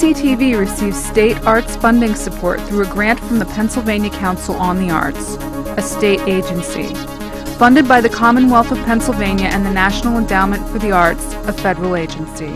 PCTV receives state arts funding support through a grant from the Pennsylvania Council on the Arts, a state agency. Funded by the Commonwealth of Pennsylvania and the National Endowment for the Arts, a federal agency.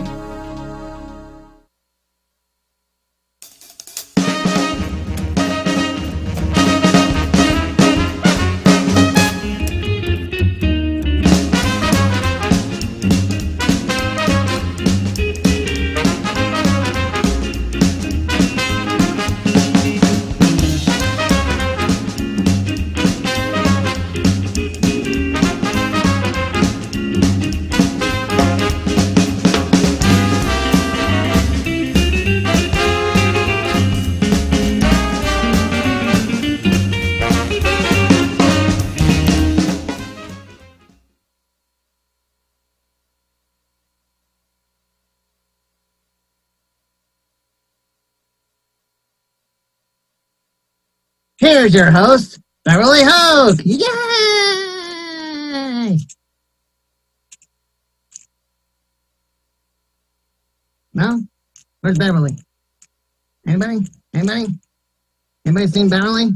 Here's your host, Beverly Houck. Yay! No? Where's Beverly? Anybody? Anybody? Anybody seen Beverly?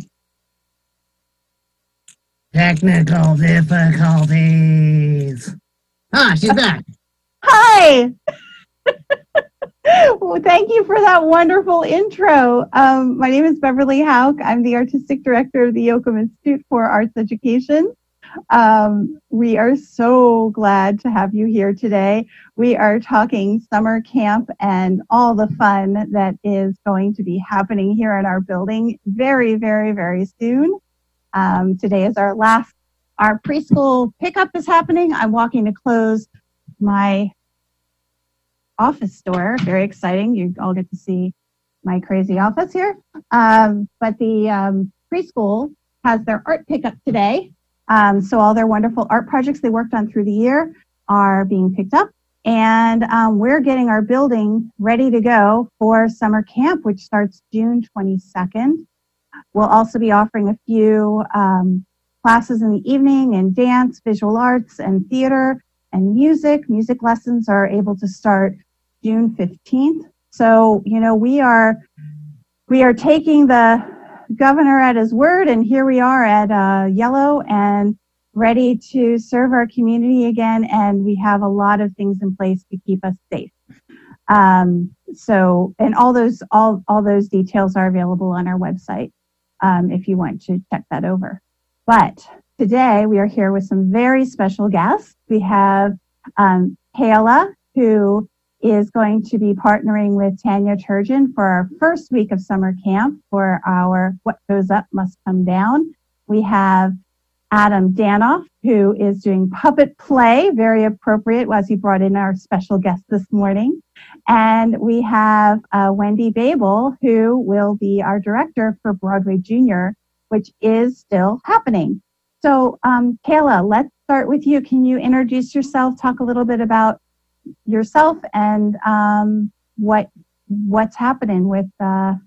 Technical difficulties. Ah, she's back. Hi! Well, thank you for that wonderful intro. My name is Beverly Houck. I'm the Artistic Director of the Yocum Institute for Arts Education. We are so glad to have you here today. We are talking summer camp and all the fun that is going to be happening here in our building very, very, very soon. Today is our preschool pickup is happening. I'm walking to close my office door. Very exciting. You all get to see my crazy office here. But the preschool has their art pickup today. So all their wonderful art projects they worked on through the year are being picked up. And we're getting our building ready to go for summer camp, which starts June 22nd. We'll also be offering a few classes in the evening in dance, visual arts, and theater, and music. Music lessons are able to start June 15th. So, you know, we are taking the governor at his word, and here we are at Yellow and ready to serve our community again. And we have a lot of things in place to keep us safe. So, and all those details are available on our website if you want to check that over. But today we are here with some very special guests. We have Kayla, who is going to be partnering with Tanya Turgeon for our first week of summer camp for our What Goes Up Must Come Down. We have Adam Danoff, who is doing puppet play, very appropriate, as he brought in our special guest this morning. And we have Wendy Babel, who will be our director for Broadway Junior, which is still happening. So, Kayla, let's start with you. Can you introduce yourself, talk a little bit about yourself and what's happening with the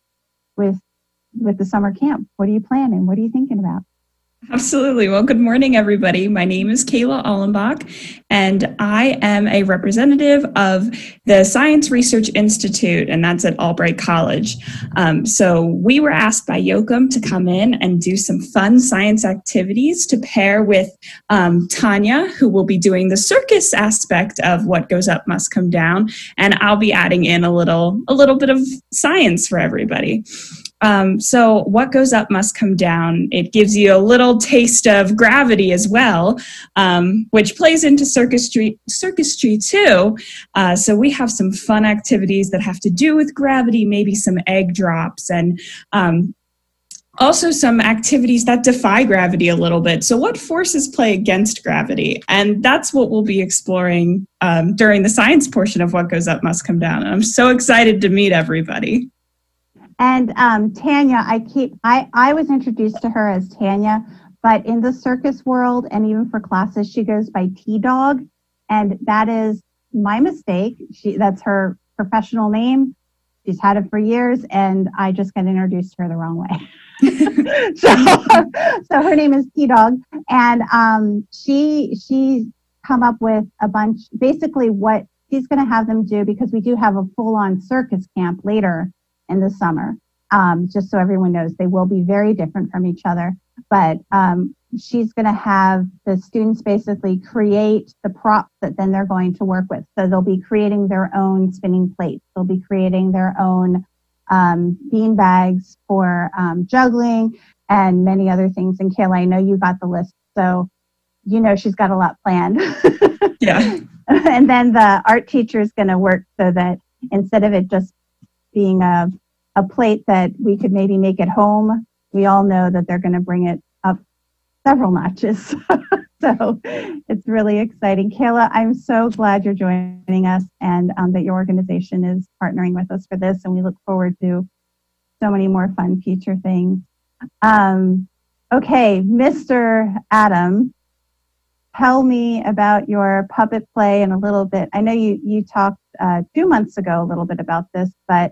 summer camp? What are you planning? What are you thinking about? Absolutely. Well, good morning, everybody. My name is Kayla Allenbach, and I am a representative of the Science Research Institute, and that's at Albright College. So we were asked by Yocum to come in and do some fun science activities to pair with Tanya, who will be doing the circus aspect of What Goes Up Must Come Down, and I'll be adding in a little bit of science for everybody. So What Goes Up Must Come Down. It gives you a little taste of gravity as well, which plays into circusry too. So we have some fun activities that have to do with gravity, maybe some egg drops, and also some activities that defy gravity a little bit. So what forces play against gravity? And that's what we'll be exploring during the science portion of What Goes Up Must Come Down. And I'm so excited to meet everybody. And Tanya, I was introduced to her as Tanya, but in the circus world and even for classes, she goes by T-Dog, and that is my mistake. That's her professional name. She's had it for years, and I just got introduced to her the wrong way. So her name is T-Dog, and she's come up with a bunch, basically what she's going to have them do, because we do have a full-on circus camp later in the summer. Just so everyone knows, they will be very different from each other. But she's going to have the students basically create the props that then they're going to work with. So they'll be creating their own spinning plates. They'll be creating their own bean bags for juggling and many other things. And Kayla, I know you got the list, so you know she's got a lot planned. Yeah. And then the art teacher is going to work so that instead of it just being a plate that we could maybe make at home, we all know that they're going to bring it up several notches. So it's really exciting. Kayla, I'm so glad you're joining us and that your organization is partnering with us for this. And we look forward to so many more fun future things. Okay, Mr. Adam, tell me about your puppet play in a little bit. I know you talked 2 months ago a little bit about this, but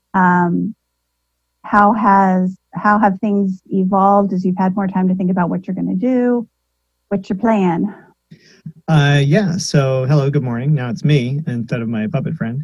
how have things evolved as you've had more time to think about what you're going to do? What's your plan? Yeah, so hello, good morning. Now it's me instead of my puppet friend.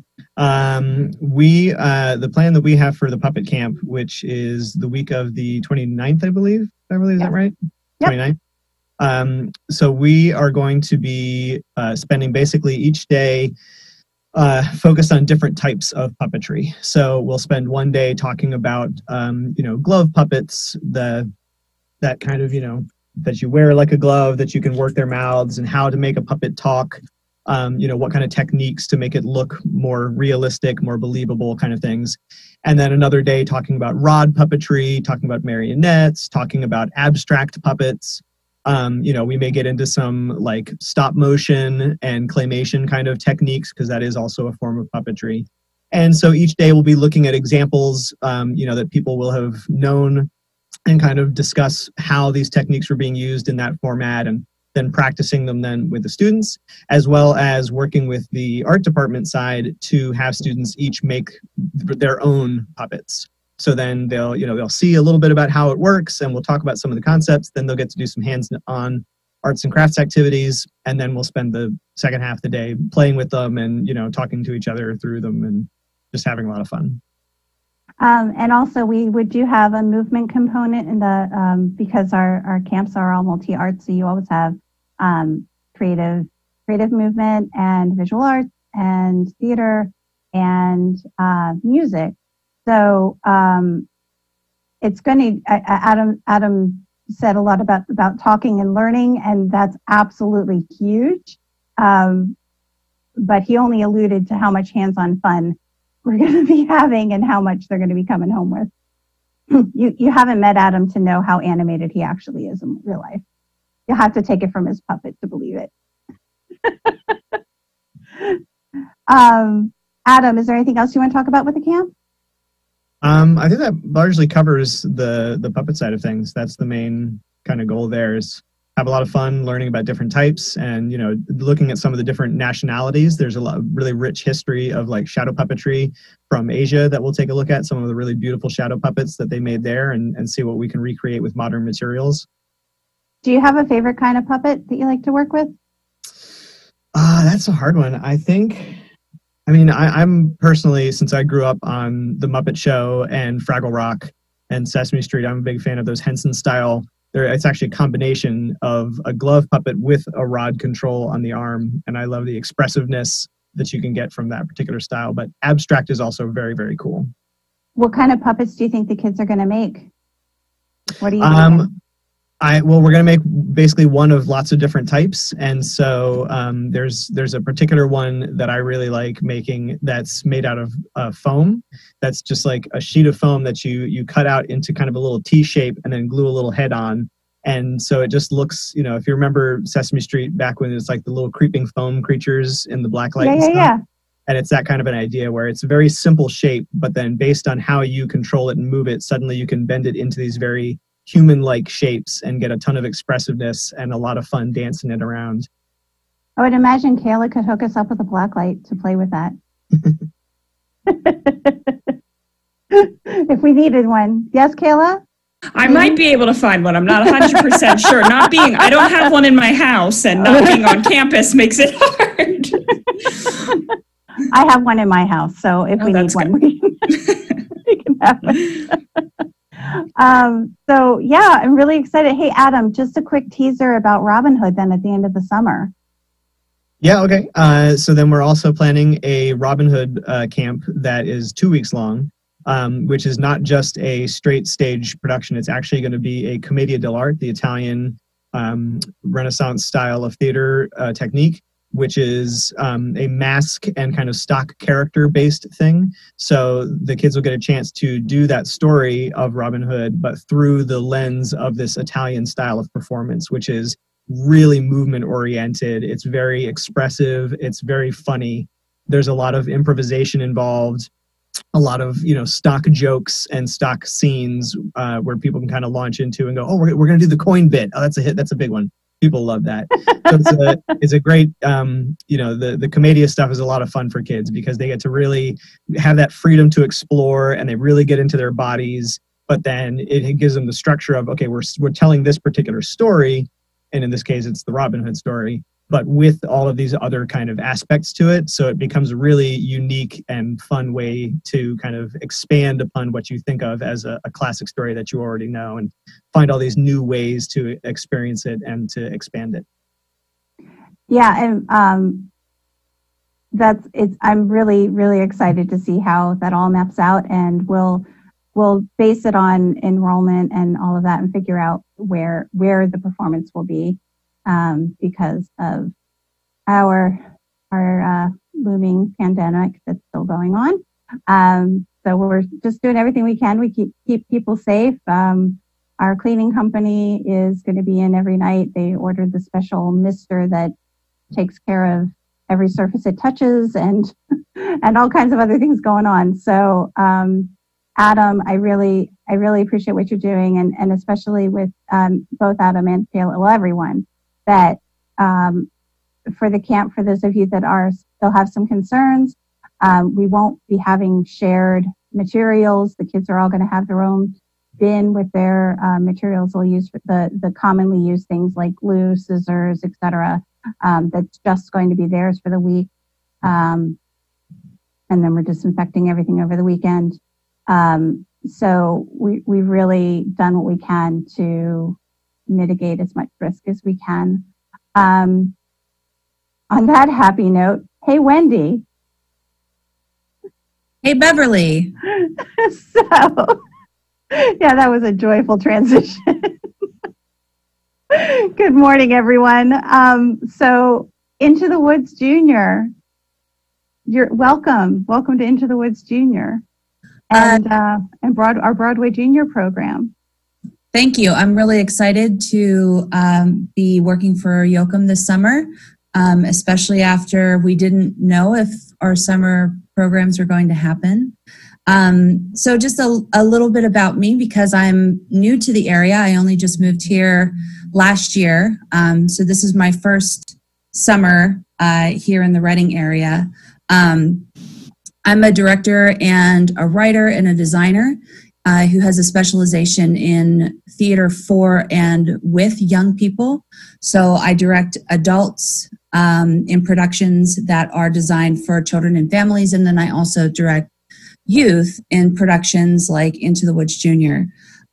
The plan that we have for the puppet camp, which is the week of the 29th, I believe. Beverly, is that right? Yep. 29th. So we are going to be spending basically each day focused on different types of puppetry. So we'll spend one day talking about, glove puppets, that kind of, that you wear like a glove, that you can work their mouths, and how to make a puppet talk, what kind of techniques to make it look more realistic, more believable kind of things. And then another day talking about rod puppetry, talking about marionettes, talking about abstract puppets. We may get into some like stop motion and claymation kind of techniques, because that is also a form of puppetry. And so each day we'll be looking at examples, that people will have known, and kind of discuss how these techniques were being used in that format, and then practicing them then with the students, as well as working with the art department side to have students each make their own puppets. So then they'll see a little bit about how it works, and we'll talk about some of the concepts. Then they'll get to do some hands-on arts and crafts activities, and then we'll spend the second half of the day playing with them and, talking to each other through them and just having a lot of fun. And also we do have a movement component in the, because our camps are all multi-art, so you always have creative movement and visual arts and theater and music. So it's going to, Adam said a lot about talking and learning, and that's absolutely huge. But he only alluded to how much hands-on fun we're going to be having and how much they're going to be coming home with. You haven't met Adam to know how animated he actually is in real life. You'll have to take it from his puppet to believe it. Adam, is there anything else you want to talk about with the camp? I think that largely covers the puppet side of things. That's the main kind of goal there, is have a lot of fun learning about different types and, looking at some of the different nationalities. There's a lot of really rich history of like shadow puppetry from Asia that we'll take a look at, some of the really beautiful shadow puppets that they made there, and see what we can recreate with modern materials. Do you have a favorite kind of puppet that you like to work with? That's a hard one. I'm personally, since I grew up on The Muppet Show and Fraggle Rock and Sesame Street, I'm a big fan of those Henson style. It's actually a combination of a glove puppet with a rod control on the arm, and I love the expressiveness that you can get from that particular style. But abstract is also very, very cool. What kind of puppets do you think the kids are going to make? What are you doing? We're going to make basically one of lots of different types. And so there's a particular one that I really like making that's made out of foam. That's just like a sheet of foam that you cut out into kind of a little T shape and then glue a little head on. And so it just looks, if you remember Sesame Street back when it's like the little creeping foam creatures in the black light and stuff. Yeah. And it's that kind of an idea where it's a very simple shape, but then based on how you control it and move it, suddenly you can bend it into these very human-like shapes and get a ton of expressiveness and a lot of fun dancing it around. I would imagine Kayla could hook us up with a black light to play with that. If we needed one. Yes, Kayla? I might be able to find one. I'm not 100% sure. I don't have one in my house, and not being on campus makes it hard. I have one in my house, so if we need one, we can have it. So yeah, I'm really excited. Hey, Adam, just a quick teaser about Robin Hood then at the end of the summer. Yeah, okay. So then we're also planning a Robin Hood camp that is 2 weeks long, which is not just a straight stage production. It's actually going to be a commedia dell'arte, the Italian Renaissance style of theater technique, which is a mask and kind of stock character based thing. So the kids will get a chance to do that story of Robin Hood, but through the lens of this Italian style of performance, which is really movement oriented. It's very expressive. It's very funny. There's a lot of improvisation involved, a lot of, stock jokes and stock scenes where people can kind of launch into and go, oh, we're going to do the coin bit. Oh, that's a hit. That's a big one. People love that. So it's a great, the commedia stuff is a lot of fun for kids because they get to really have that freedom to explore and they really get into their bodies. But then it gives them the structure of, okay, we're telling this particular story. And in this case, it's the Robin Hood story, but with all of these other kind of aspects to it. So it becomes a really unique and fun way to kind of expand upon what you think of as a classic story that you already know and find all these new ways to experience it and to expand it. Yeah, and I'm really, really excited to see how that all maps out, and we'll base it on enrollment and all of that and figure out where the performance will be because of our looming pandemic that's still going on. So we're just doing everything we can. We keep people safe. Our cleaning company is going to be in every night. They ordered the special mister that takes care of every surface it touches and all kinds of other things going on. So Adam, I really appreciate what you're doing, and especially with both Adam and Kayla, well, everyone, that for the camp, for those of you that still have some concerns, we won't be having shared materials. The kids are all going to have their own bin with their materials. They'll use the commonly used things like glue, scissors, etc. That's just going to be theirs for the week. And then we're disinfecting everything over the weekend. So we've really done what we can to mitigate as much risk as we can. On that happy note, hey, Wendy. Hey, Beverly. So, yeah, that was a joyful transition. Good morning, everyone. So Into the Woods Junior, you're welcome. Welcome to Into the Woods Junior. And our Broadway Junior program. Thank you. I'm really excited to be working for Yocum this summer, especially after we didn't know if our summer programs are going to happen. So just a little bit about me, because I'm new to the area. I only just moved here last year. So this is my first summer here in the Reading area. I'm a director and a writer and a designer who has a specialization in theater for and with young people. So I direct adults in productions that are designed for children and families, and then I also direct youth in productions like Into the Woods Junior.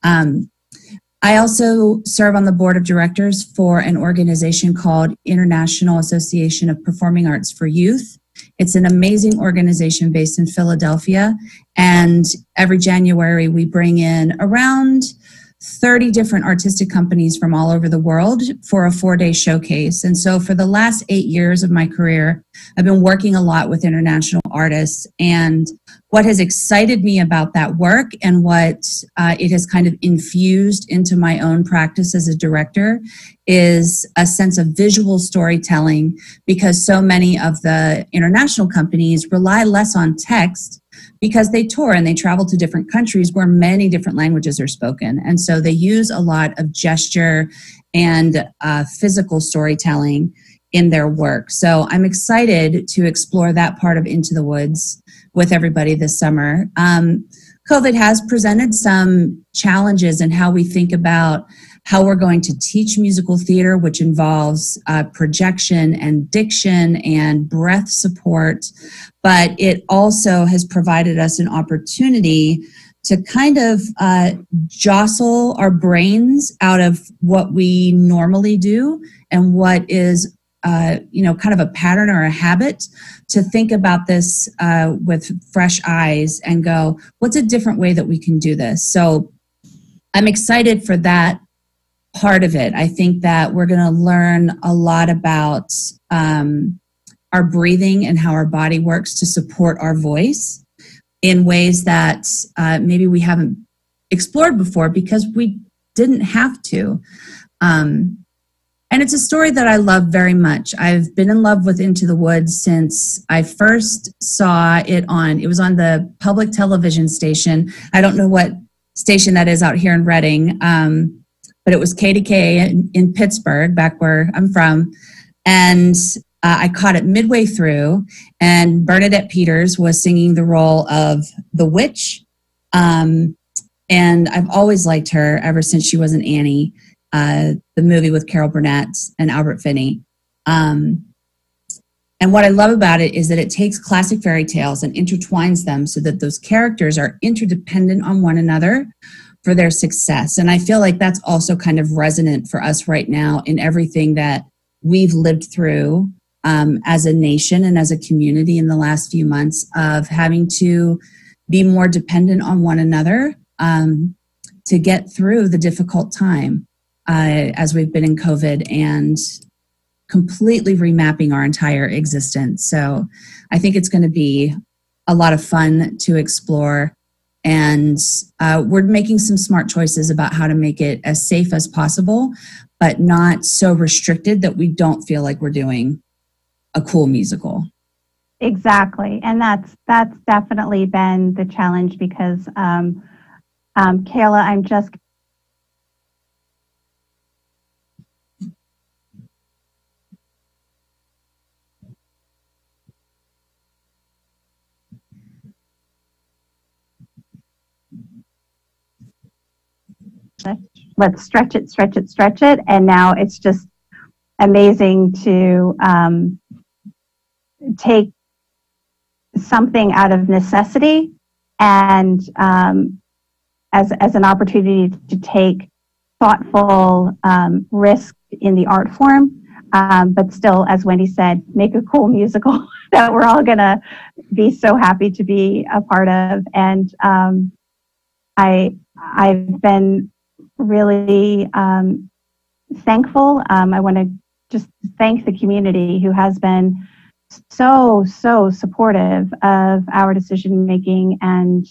I also serve on the board of directors for an organization called International Association of Performing Arts for Youth. It's an amazing organization based in Philadelphia, and every January we bring in around 30 different artistic companies from all over the world for a 4-day showcase. And so for the last 8 years of my career, I've been working a lot with international artists. And what has excited me about that work and what it has kind of infused into my own practice as a director is a sense of visual storytelling, because so many of the international companies rely less on text because they tour and they travel to different countries where many different languages are spoken. And so they use a lot of gesture and physical storytelling in their work. So I'm excited to explore that part of Into the Woods with everybody this summer. COVID has presented some challenges in how we think about how we're going to teach musical theater, which involves projection and diction and breath support. But it also has provided us an opportunity to kind of jostle our brains out of what we normally do and what is, kind of a pattern or a habit, to think about this with fresh eyes and go, what's a different way that we can do this? So I'm excited for that part of it. I think that we're going to learn a lot about our breathing and how our body works to support our voice in ways that maybe we haven't explored before because we didn't have to. And it's a story that I love very much. I've been in love with Into the Woods since I first saw it was on the public television station. I don't know what station that is out here in Reading, but it was KDK in Pittsburgh, back where I'm from. And I caught it midway through, and Bernadette Peters was singing the role of the witch. And I've always liked her ever since she was in Annie, the movie with Carol Burnett and Albert Finney. And what I love about it is that it takes classic fairy tales and intertwines them so that those characters are interdependent on one another for their success. And I feel like that's also kind of resonant for us right now in everything that we've lived through as a nation and as a community in the last few months, of having to be more dependent on one another to get through the difficult time as we've been in COVID and completely remapping our entire existence. So I think it's going to be a lot of fun to explore. And we're making some smart choices about how to make it as safe as possible, but not so restricted that we don't feel like we're doing a cool musical. Exactly. And that's definitely been the challenge because, Kayla, I'm just let's stretch it. And now it's just amazing to take something out of necessity and as an opportunity to take thoughtful risk in the art form, but still, as Wendy said, make a cool musical that we're all gonna be so happy to be a part of. And I've been really thankful. I want to just thank the community who has been so supportive of our decision making and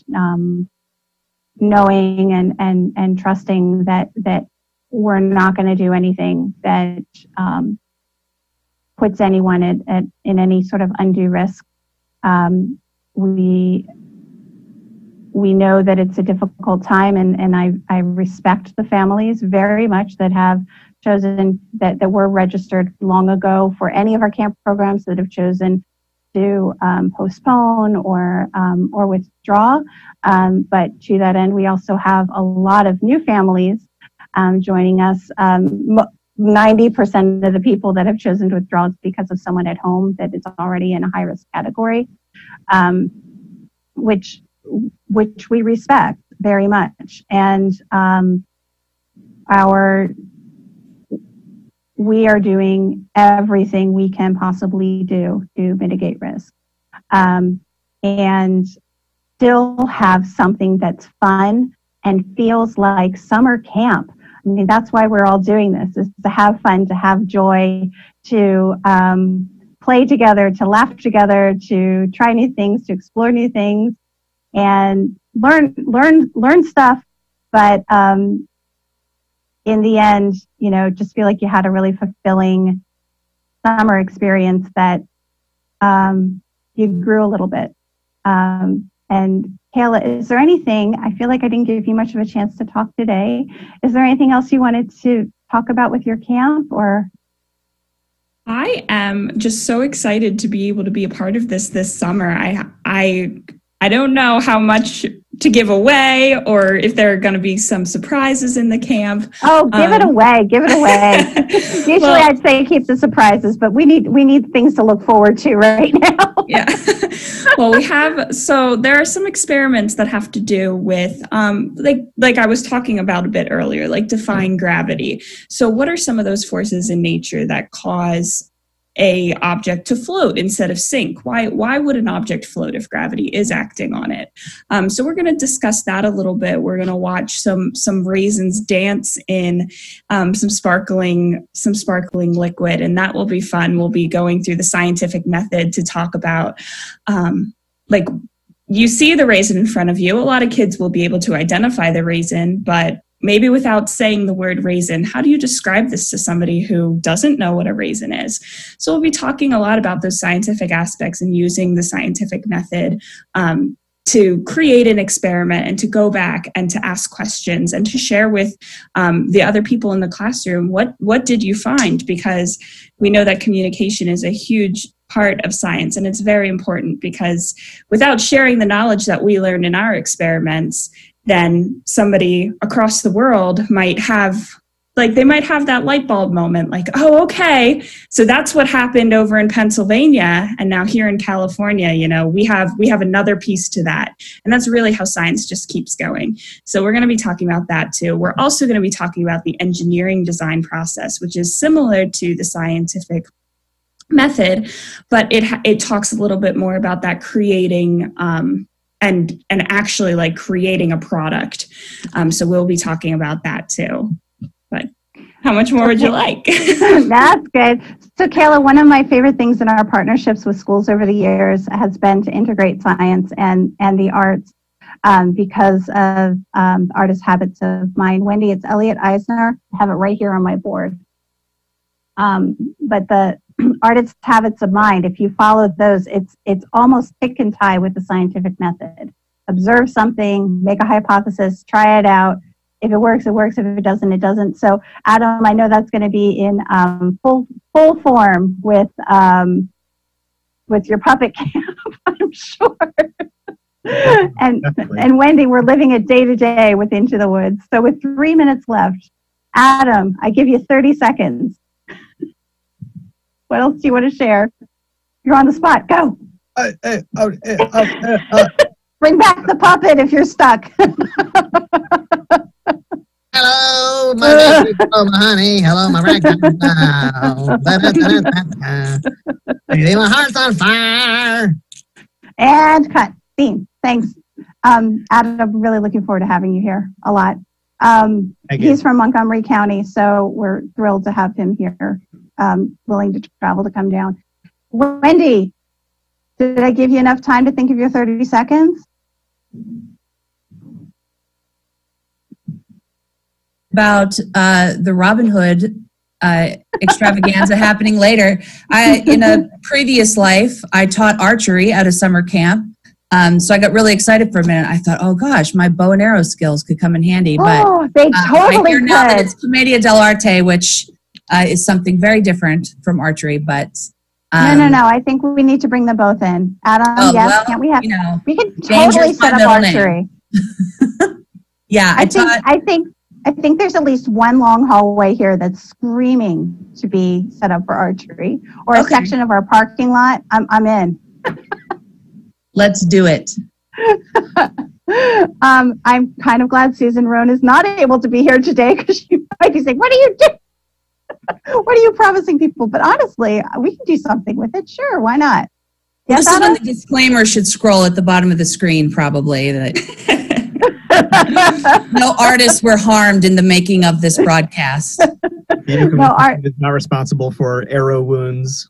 knowing and trusting that we're not going to do anything that puts anyone in any sort of undue risk. We know that it's a difficult time, and I respect the families very much that have chosen, that were registered long ago for any of our camp programs, that have chosen to postpone or withdraw. But to that end, we also have a lot of new families joining us. 90% of the people that have chosen to withdraw is because of someone at home that is already in a high-risk category, which we respect very much. And we are doing everything we can possibly do to mitigate risk and still have something that's fun and feels like summer camp. I mean, that's why we're all doing this, is to have fun, to have joy, to play together, to laugh together, to try new things, to explore new things, and learn stuff. But in the end, just feel like you had a really fulfilling summer experience that you grew a little bit. And Kayla, is there anything, I feel like I didn't give you much of a chance to talk today. Is there anything else you wanted to talk about with your camp, or? I am just so excited to be able to be a part of this summer. I don't know how much to give away, or if there are going to be some surprises in the camp. Oh, give it away. Give it away. Usually well, I'd say keep the surprises, but we need things to look forward to right now. Yeah. Well, so there are some experiments that have to do with, like I was talking about a bit earlier, like defying gravity. So what are some of those forces in nature that cause a object to float instead of sink? Why would an object float if gravity is acting on it? So we're going to discuss that a little bit. We're going to watch some raisins dance in some sparkling liquid, and that will be fun. We'll be going through the scientific method to talk about like you see the raisin in front of you. A lot of kids will be able to identify the raisin, but maybe without saying the word raisin, how do you describe this to somebody who doesn't know what a raisin is? So we'll be talking a lot about those scientific aspects and using the scientific method to create an experiment and to go back and to ask questions and to share with the other people in the classroom, what did you find? Because we know that communication is a huge part of science, and it's very important, because without sharing the knowledge that we learned in our experiments, then somebody across the world might have that light bulb moment, like, oh, okay, so that's what happened over in Pennsylvania, and now here in California, we have another piece to that. And that's really how science just keeps going. So we're going to be talking about that too. We're also going to be talking about the engineering design process, which is similar to the scientific method, but it talks a little bit more about that creating and actually like creating a product. So we'll be talking about that too. But how much more would you like? That's good. So Kayla, one of my favorite things in our partnerships with schools over the years has been to integrate science and the arts because of Artist Habits of Mind. Wendy, it's Elliot Eisner. I have it right here on my board. But the Artist Habits of Mind, if you follow those, it's almost pick and tie with the scientific method. Observe something, make a hypothesis, try it out. If it works, it works. If it doesn't, it doesn't. So, Adam, I know that's going to be in full form with your puppet camp, I'm sure. And Wendy, we're living it day to day with Into the Woods. So, with 3 minutes left, Adam, I give you 30 seconds. What else do you want to share? You're on the spot. Go. Bring back the puppet if you're stuck. Hello, my baby. Hello, my honey. Hello, my ragtime. My heart's on fire. And cut. Scene. Thanks. Adam, I'm really looking forward to having you here a lot. He's from Montgomery County, so we're thrilled to have him here, willing to travel to come down. Wendy, did I give you enough time to think of your 30 seconds? About the Robin Hood extravaganza happening later. In a previous life, I taught archery at a summer camp. So I got really excited for a minute. I thought, oh gosh, my bow and arrow skills could come in handy. But they totally I hear now that could. it's Commedia dell'arte, which is something very different from archery. But no. I think we need to bring them both in. Adam, yes, well, can't we have? We can danger's totally set my up middle archery. Yeah, I think there's at least one long hallway here that's screaming to be set up for archery, or a section of our parking lot. I'm in. Let's do it. I'm kind of glad Susan Rohn is not able to be here today, because she might be saying, what are you doing? What are you promising people? But honestly, we can do something with it. Sure, why not? Yes, this is when the disclaimer should scroll at the bottom of the screen, probably. That no artists were harmed in the making of this broadcast. Yocum is not responsible for arrow wounds.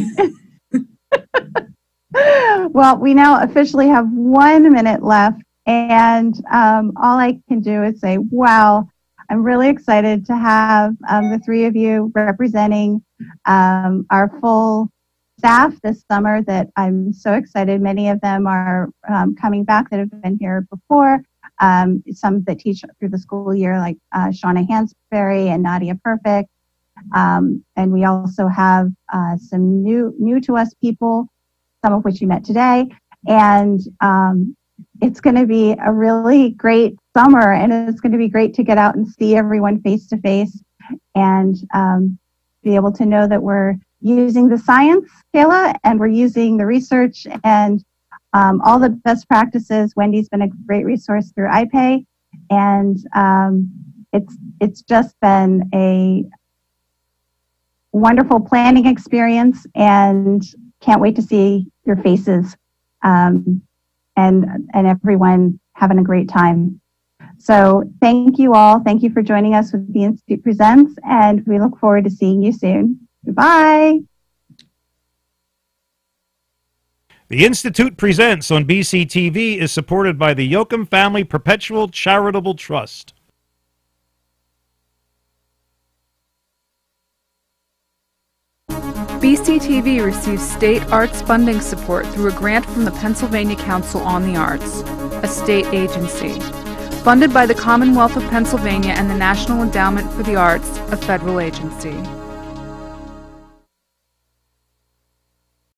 Well, we now officially have 1 minute left, and all I can do is say, wow, I'm really excited to have the three of you representing our full staff this summer. That I'm so excited. Many of them are coming back that have been here before. Some that teach through the school year, like Shauna Hansberry and Nadia Perfect. And we also have some new to us people, some of which you met today. And it's going to be a really great summer, and it's going to be great to get out and see everyone face to face and be able to know that we're using the science, Kayla, and we're using the research and all the best practices. Wendy's been a great resource through iPay, and it's just been a wonderful planning experience, and can't wait to see your faces and everyone having a great time. So thank you all. Thank you for joining us with the Institute Presents, and we look forward to seeing you soon. Goodbye. The Institute Presents on BCTV is supported by the Yocum Family Perpetual Charitable Trust. BCTV receives state arts funding support through a grant from the Pennsylvania Council on the Arts, a state agency. Funded by the Commonwealth of Pennsylvania and the National Endowment for the Arts, a federal agency.